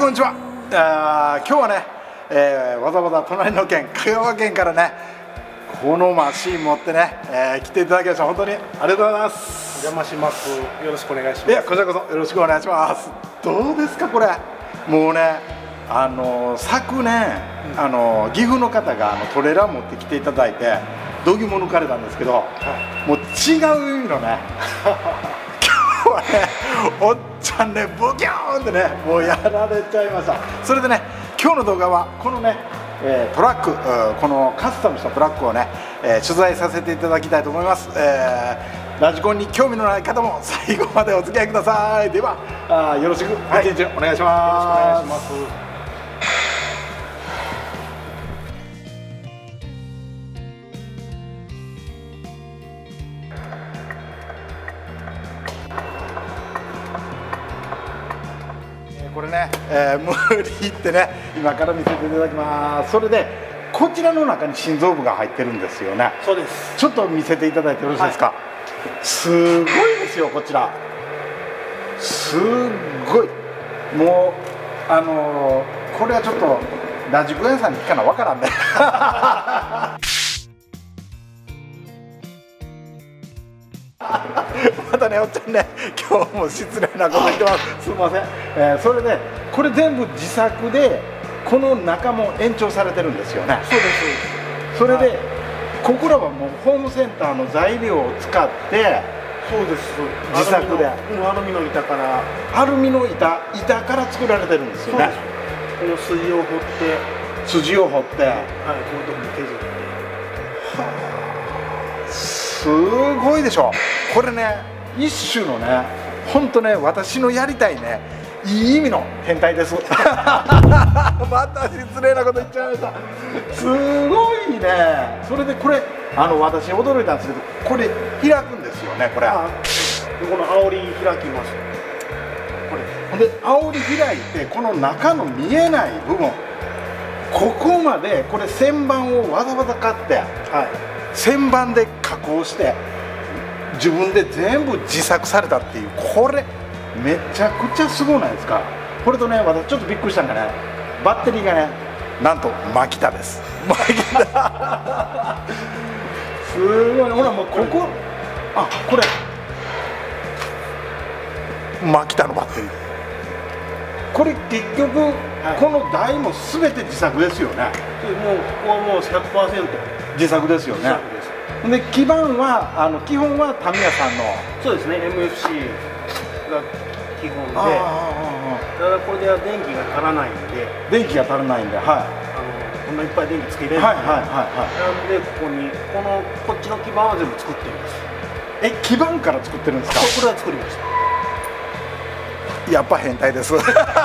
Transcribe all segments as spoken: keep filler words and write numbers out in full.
こんにちは。あ今日はね、えー、わざわざ隣の県香川県からねこのマシン持ってね、えー、来ていただきました本当にありがとうございます。 お邪魔します。よろしくお願いします。 いやこちらこそよろしくお願いします。どうですかこれ、もうねあの昨年、うん、あの岐阜の方があのトレーラー持ってきていただいて度肝抜かれたんですけど、はい、もう違う意味のね今日はねおっちゃんねブキューンってねもうやられちゃいました。それでね今日の動画はこのね、えー、トラックこのカスタムしたトラックをね、えー、取材させていただきたいと思います。えー、ラジコンに興味のない方も最後までお付き合いください。ではあよろしくお願いします。よろしくお願いします。これね、えー、無理ってね今から見せていただきます。それでこちらの中に心臓部が入ってるんですよね。 そうです。 ちょっと見せていただいてよろしいですか。はい、すごいですよこちら。すっごいもうあのー、これはちょっとラジコ屋さんに聞かなわからんねまたねおっちゃんね今日も失礼なこと言ってます。すみません。えー、それでこれ全部自作でこの中も延長されてるんですよね。 そうです。 それで、はい、ここらはもうホームセンターの材料を使ってそうです自作でアルミの板からアルミの板板から作られてるんですよね。 この筋を掘って筋を掘ってはいこのとこに削ってはあすごいでしょこれね。一種のね本当ね私のやりたいねいい意味の変態ですまた失礼なこと言っちゃいました。すごいね。それでこれあの私驚いたんですけどこれ開くんですよねこれ。 あこの煽り開きますこれほんで煽り開いてこの中の見えない部分ここまでこれ旋盤をわざわざ買って、はい、旋盤で加工して自分で全部自作されたっていうこれめちゃくちゃすごいないですか。これとね私ちょっとびっくりしたんがねバッテリーがねなんとマキタです。マキタすごいほらもうここあこれマキタのバッテリーこれ結局、はい、この台も全て自作ですよね。 もうここはもう ひゃくパーセント自作ですよね。で基盤はあの基本はタミヤさんのそうですね エムエフシー が基本でただこれでは電気が足らないんで電気が足らないんではいあのこんないっぱい電気つけれるんではいはいはいはいなのでここにこのこっちの基盤は全部作ってるんです。 え基盤から作ってるんですか。 これは作りました。 やっぱ変態です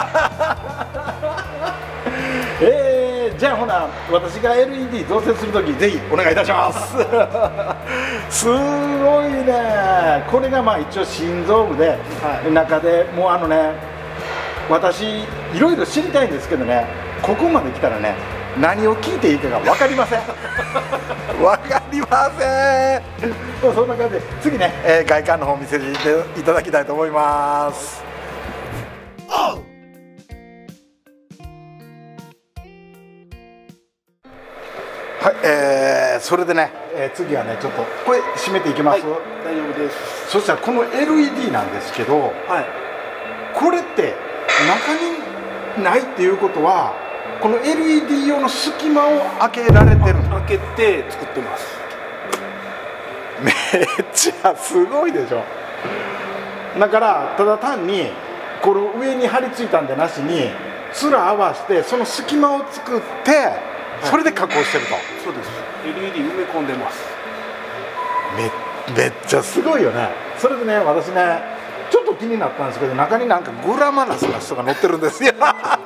えー、じゃあほな私が エルイーディー 増設するときぜひお願いいたしますすごいね。これがまあ一応心臓部で、はい、中でもうあのね私いろいろ知りたいんですけどねここまで来たらね何を聞いていいかが分かりません分かりませんそんな感じで次ね、えー、外観の方見せていただきたいと思います。はい、えー、それでね、えー、次はねちょっとこれ閉めていきます、はい、 大丈夫です。 そしたらこの エルイーディー なんですけど、はい、これって中にないっていうことはこの エルイーディー 用の隙間を開けられてる開けて作ってます。 めっちゃすごいでしょ。だからただ単にこれ上に張り付いたんでなしに面合わせてその隙間を作ってそれで加工してると。 そうです。 エルイーディー 埋め込んでます。 め, めっちゃすごいよね。それでね私ねちょっと気になったんですけど中になんかグラマラスな人が乗ってるんですよ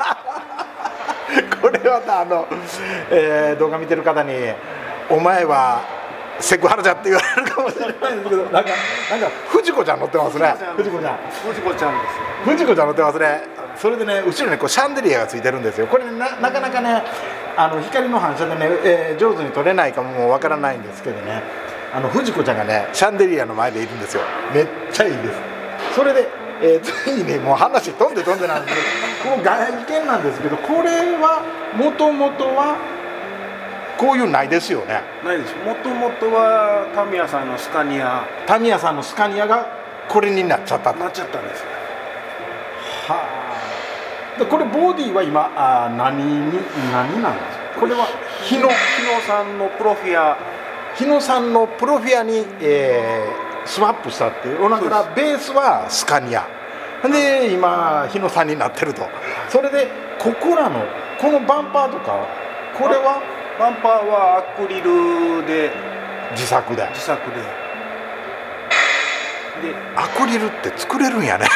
これはあの、えー、動画見てる方にお前はセクハラじゃって言われるかもしれないんですけどなんかなんか藤子ちゃん乗ってますね。藤子ちゃん藤子ちゃんです藤子ちゃん乗ってますね。それでね後ろにこうシャンデリアがついてるんですよ。これ な, なかなかねあの光の反射でね、えー、上手に撮れないかもわからないんですけどねあの藤子ちゃんがねシャンデリアの前でいるんですよ。めっちゃいいです。それでえー、次にもう話飛んで飛んでなんですけどこの外見なんですけどこれはもともとはこういうないですよね。 ないです。もともとはタミヤさんのスカニアタミヤさんのスカニアがこれになっちゃったと。 なっちゃったんです。 はあ。でこれボディは今あ何に何なんですか。これは日野日野さんのプロフィア日野さんのプロフィアに、えー、スワップしたっていう。だからベースはスカニアで今日野さんになってると。それでここらのこのバンパーとかこれはバンパーはアクリルで自作で自作ででアクリルって作れるんやね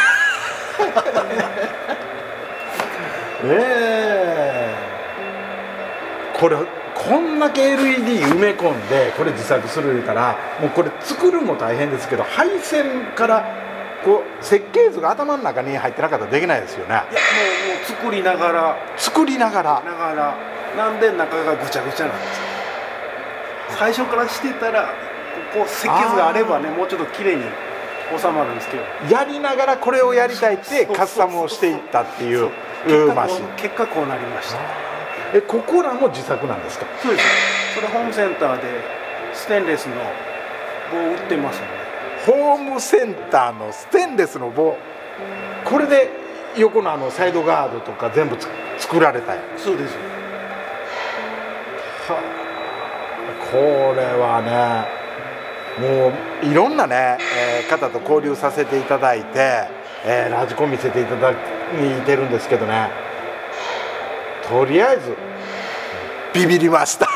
えー、これこんだけ エルイーディー 埋め込んでこれ自作する言うたらもうこれ作るも大変ですけど配線からこう設計図が頭の中に入ってなかったらできないですよね。いやもう、 もう作りながら作りながらながらなんで中がぐちゃぐちゃなんですよ。最初からしてたらここ設計図があればねもうちょっと綺麗に収まるんですけどやりながらこれをやりたいってカスタムをしていったっていうマシン。 結果こうなりました。 えここらも自作なんですか。 そうです。それホームセンターでステンレスの棒を売ってますので。 ホームセンターのステンレスの棒これで横のあのサイドガードとか全部作られたんや。 そうです。 はあ、これはねもういろんなね、えー、方と交流させていただいて、えー、ラジコン見せていただいてるんですけどねとりあえずビビりました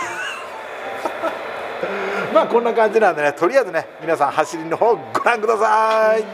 まあこんな感じなんでねとりあえずね皆さん走りの方ご覧ください。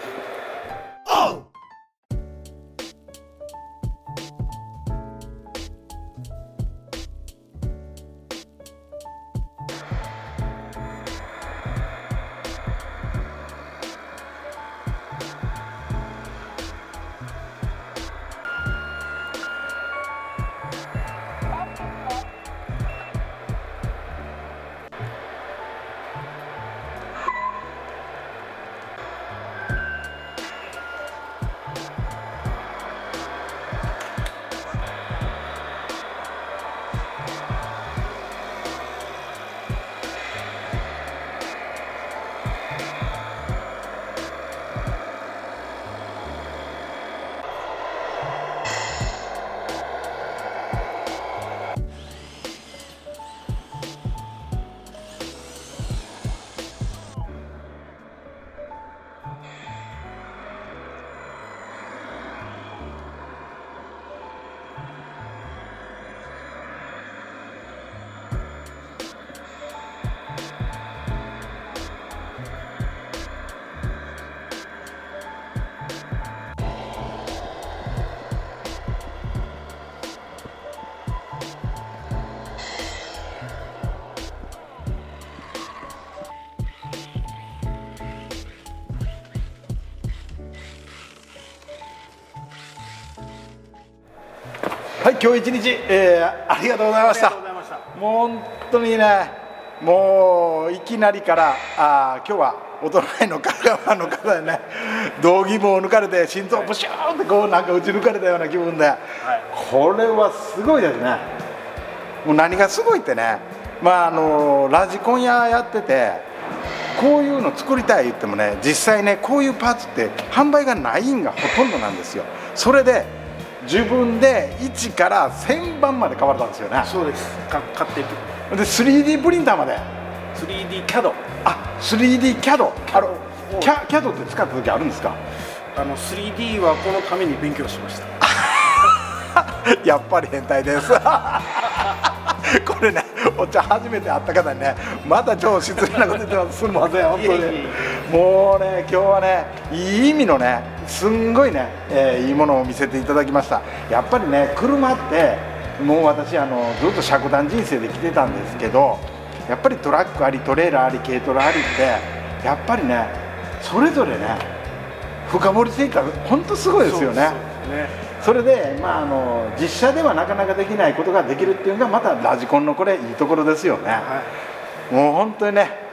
はい、今日一日、えー、ありがとうございました。もう本当にね、もういきなりからあ今日はお隣の香川の方でね、道着も抜かれて心臓ブシューンってこうなんか打ち抜かれたような気分で、はい、これはすごいですね。もう何がすごいってね、まああのラジコン屋やっててこういうの作りたい言ってもね、実際ねこういうパーツって販売がないんがほとんどなんですよ。それで自分でいちからせんばんまで買われたんですよね。 そうです。か買ってで スリーディー プリンターまでスリーディー キャドあ スリーディー キャドあのキャ キャドって使った時あるんですか。 あの スリーディー はこのために勉強しましたやっぱり変態ですこれね、お茶初めて会った方にね、また超失礼なこと言ってます。すみません、本当に。もうね、今日はね、いい意味のね、すんごいね、えー、いいものを見せていただきました。やっぱりね、車って、もう私、あのずっと車庫団人生で来てたんですけど、やっぱりトラックあり、トレーラーあり、軽トラありって、やっぱりね、それぞれね、深掘りしていったら、本当すごいですよね。それで、まあ、あの実車ではなかなかできないことができるっていうのがまたラジコンのこれいいところですよね、はい、もう本当にね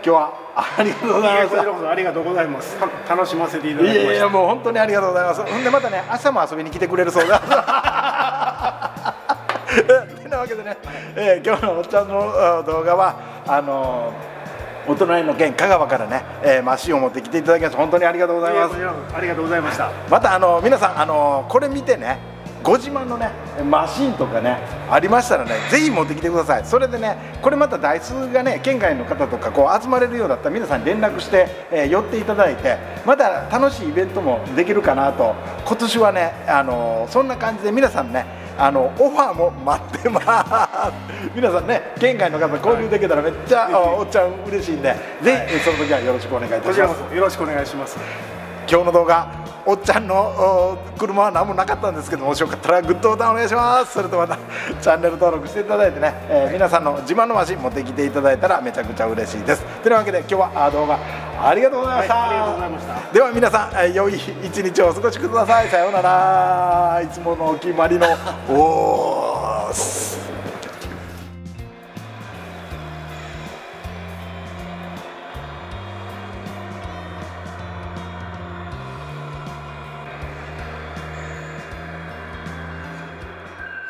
日はありがとうございました。 こちらこそありがとうございます。楽しませていただきました。 いやいやもう本当にありがとうございます。ほんでまたね明日も遊びに来てくれるそうだ。てなわけでね、えー、今日のおっちゃんの動画はあのー、お隣の県香川からね、えー、マシンを持ってきていただきまして本当にありがとうございます。 ありがとうございました。 またあの皆さんあのこれ見てねご自慢のねマシンとかねありましたらねぜひ持ってきてください。それでねこれまた台数がね県外の方とかこう集まれるようだったら皆さんに連絡して、えー、寄っていただいてまた楽しいイベントもできるかなと今年はねあのそんな感じで皆さんねあのオファーも待ってます皆さんね県外の方交流できたらめっちゃ、はい、おっちゃん嬉しいんでぜひその時はよろしくお願いいたします。こちらこそよろしくお願いします。 今日の動画おっちゃんの車は何もなかったんですけどもしよかったらグッドボタンお願いします。それとまたチャンネル登録していただいてね、えー、皆さんの自慢のマシン持ってきていただいたらめちゃくちゃ嬉しいです。というわけで今日は動画ありがとうございました、 はい、ありがとうございました。 では皆さん、えー、良い一日をお過ごしください。さようなら。いつものお決まりのおー